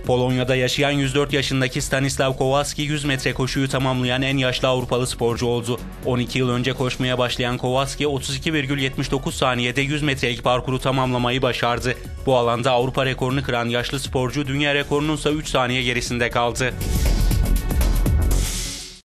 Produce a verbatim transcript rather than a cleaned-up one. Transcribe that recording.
Polonya'da yaşayan yüz dört yaşındaki Stanislav Kowalski yüz metre koşuyu tamamlayan en yaşlı Avrupalı sporcu oldu. on iki yıl önce koşmaya başlayan Kowalski otuz iki virgül yetmiş dokuz saniyede yüz metrelik parkuru tamamlamayı başardı. Bu alanda Avrupa rekorunu kıran yaşlı sporcu dünya rekorunun ise üç saniye gerisinde kaldı.